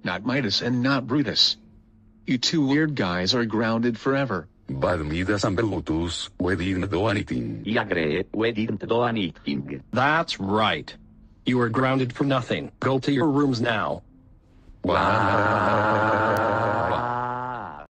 not Midas and not Brutus. You two weird guys are grounded forever. But Midas and Brutus, we didn't do anything. I agree, we didn't do anything. That's right. You are grounded for nothing. Go to your rooms now. Wow.